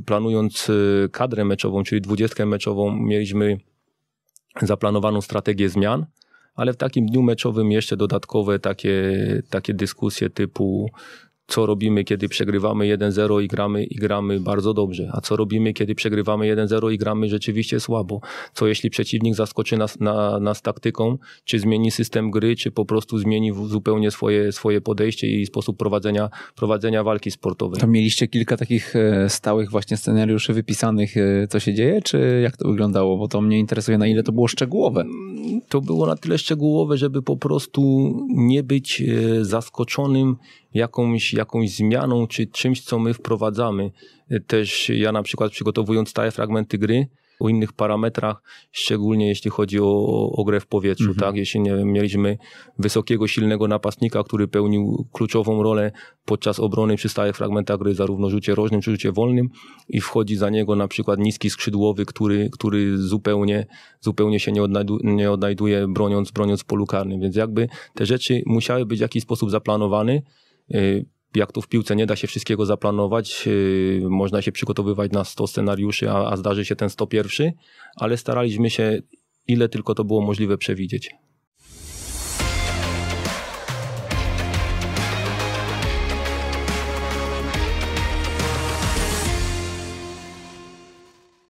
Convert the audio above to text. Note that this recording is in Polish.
planując kadrę meczową, czyli 20 meczową, mieliśmy zaplanowaną strategię zmian, ale w takim dniu meczowym jeszcze dodatkowe takie dyskusje typu co robimy, kiedy przegrywamy 1-0 i gramy bardzo dobrze, a co robimy, kiedy przegrywamy 1-0 i gramy rzeczywiście słabo. Co jeśli przeciwnik zaskoczy nas taktyką, czy zmieni system gry, czy po prostu zmieni zupełnie swoje podejście i sposób prowadzenia walki sportowej. To mieliście kilka takich stałych właśnie scenariuszy wypisanych, co się dzieje, czy jak to wyglądało? Bo to mnie interesuje, na ile to było szczegółowe. To było na tyle szczegółowe, żeby po prostu nie być zaskoczonym jakąś zmianą czy czymś, co my wprowadzamy. Też ja na przykład przygotowując stałe fragmenty gry o innych parametrach, szczególnie jeśli chodzi o grę w powietrzu. Tak? Jeśli nie wiem, mieliśmy wysokiego, silnego napastnika, który pełnił kluczową rolę podczas obrony przy stałych fragmentach gry, zarówno rzucie rożnym czy rzucie wolnym i wchodzi za niego na przykład niski skrzydłowy, który zupełnie się nie odnajduje broniąc w polu karnym. Więc jakby te rzeczy musiały być w jakiś sposób zaplanowane. Jak to w piłce nie da się wszystkiego zaplanować, można się przygotowywać na 100 scenariuszy, a zdarzy się ten 101, ale staraliśmy się ile tylko to było możliwe przewidzieć.